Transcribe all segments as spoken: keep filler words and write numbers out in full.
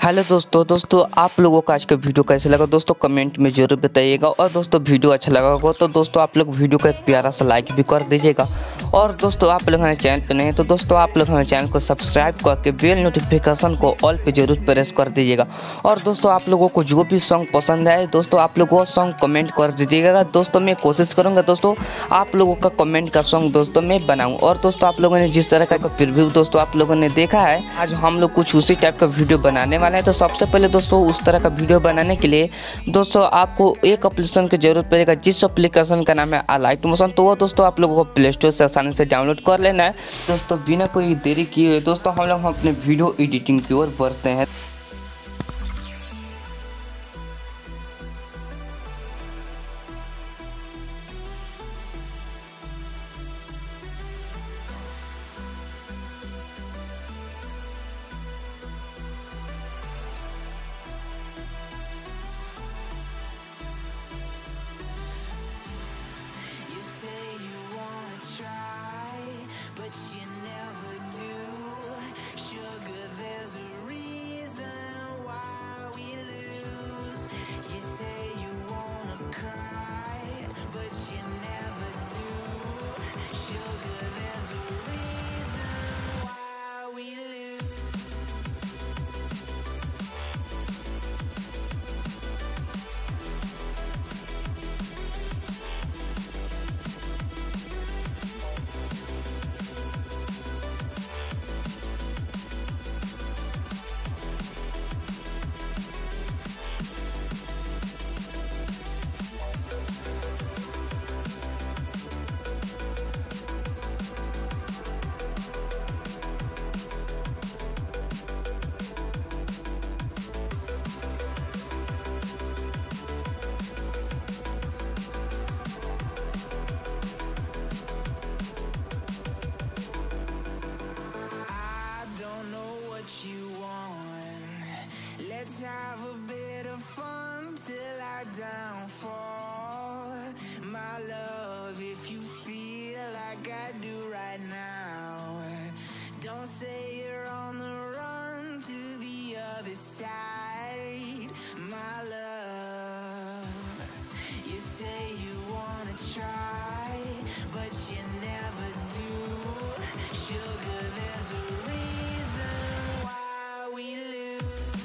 Hello दोस्तों दोस्तों आप लोगों का आज का वीडियो कैसे लगा दोस्तों कमेंट में ज़रूर बताइएगा। और दोस्तों वीडियो अच्छा लगा हो तो दोस्तों आप लोग वीडियो को एक प्यारा सा लाइक भी कर दीजिएगा। और दोस्तों आप लोग हमारे चैनल पे नहीं हैं तो दोस्तों आप लोग हमारे चैनल को सब्सक्राइब करके बेल नोटिफिकेशन को ऑल पे जरूर प्रेस कर दीजिएगा। और दोस्तों आप लोगों को जो भी सॉन्ग पसंद आए दोस्तों आप लोग वो सॉन्ग कमेंट कर दीजिएगा। दोस्तों मैं कोशिश करूँगा दोस्तों आप लोगों का कमेंट का सॉन्ग दोस्तों मैं बनाऊँ। और दोस्तों आप लोगों ने जिस तरह का प्रीव्यू दोस्तों आप लोगों ने देखा है, आज हम लोग कुछ उसी टाइप का वीडियो बनाने वाले हैं। तो सबसे पहले दोस्तों उस तरह का वीडियो बनाने के लिए दोस्तों आपको एक एप्लीकेशन की जरूरत पड़ेगा, जिस एप्लीकेशन का नाम है अलाइट मोशन। तो वो दोस्तों आप लोगों को प्ले स्टोर से आसानी से डाउनलोड कर लेना है। दोस्तों बिना कोई देरी किए हुए दोस्तों हम लोग अपने वीडियो एडिटिंग की ओर बढ़ते हैं। But you never do. Sugar, there's a reason why we lose. You say you wanna cry, but you never do. Sugar, there's a reason why we lose. You want. Let's have a bit of fun till I downfall. My love, if you feel like I do right now, don't say you're on the run to the other side. My love, you say you wanna try, but you never do. Sugar, there's a reason why we lose.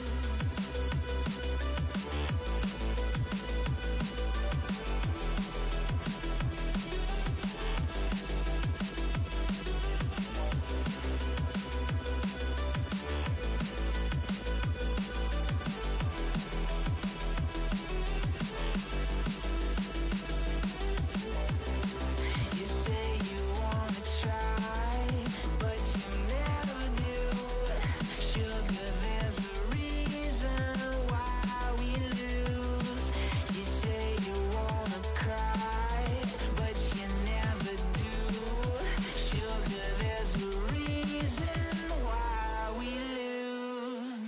You say you wanna try, but you never do. Sugar, there's a reason why we lose. You say you wanna cry, but you never do. Sugar, there's a reason why we lose.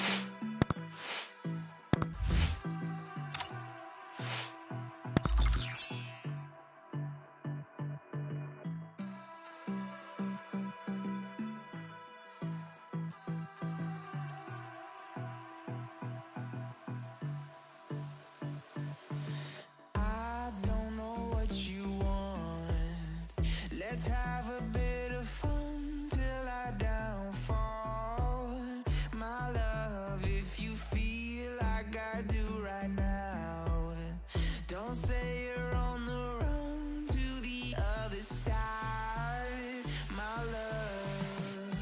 I don't know what you want. Let's have a bit of fun till I downfall. My love, if you feel like I do right now, don't say you're on the run to the other side. My love.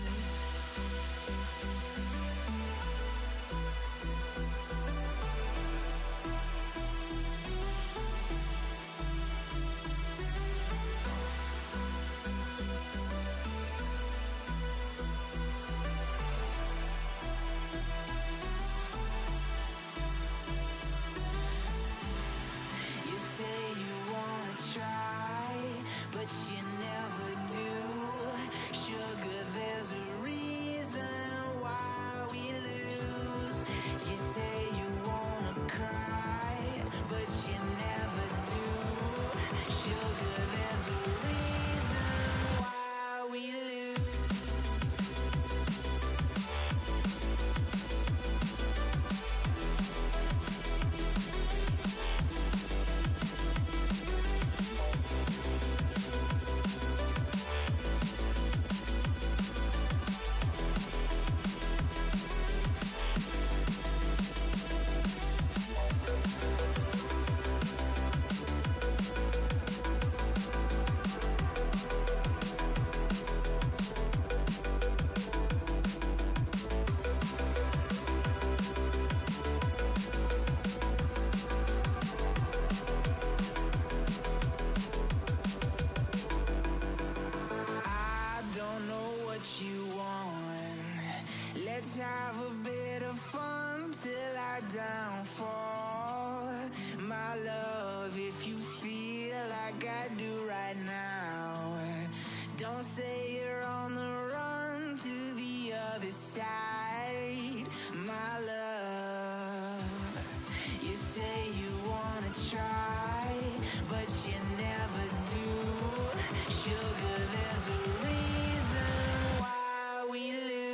Let's have a bit of fun till I downfall. My love, if you feel like I do right now, don't say you're on the run to the other side. My love, you say you wanna try, but you never do. Sugar, there's a reason why we lose.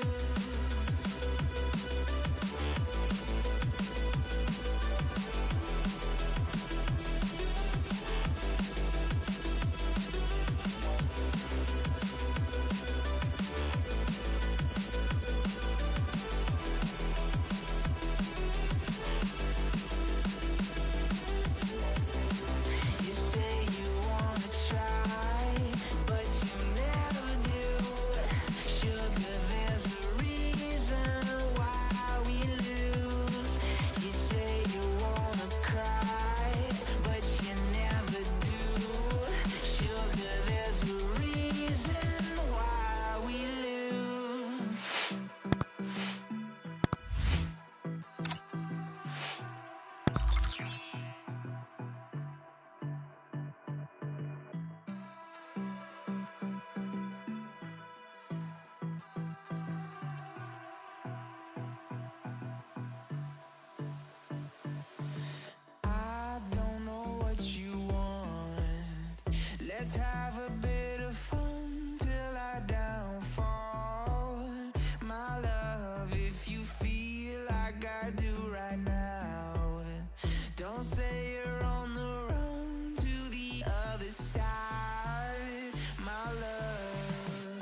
Let's have a bit of fun till I downfall. My love, if you feel like I do right now, don't say you're on the run to the other side. My love,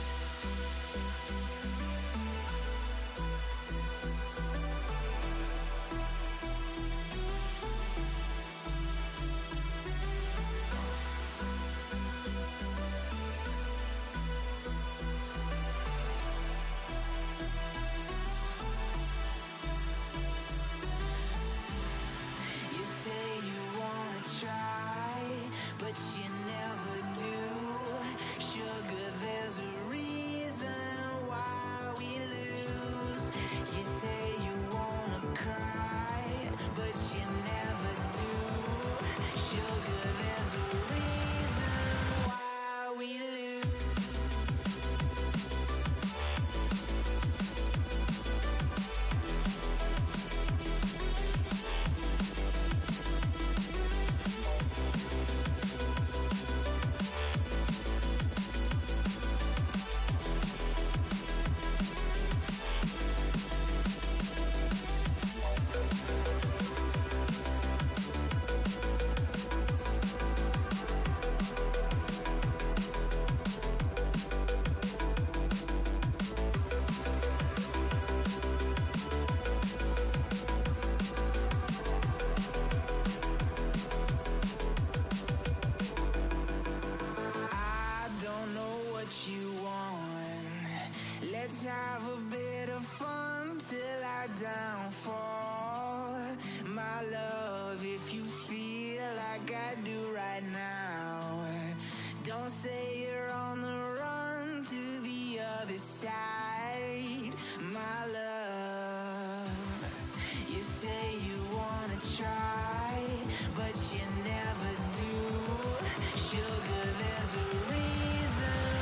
but you never do. Sugar, there's a reason why we lose. You say you wanna cry, but you never do. Sugar, there's a reason why we lose. You want. Let's have a bit of fun till I downfall. My love, if you feel like I do right now, don't say you're on the run to the other side. My love, you say you wanna try, but you never do. Sugar, there's a reason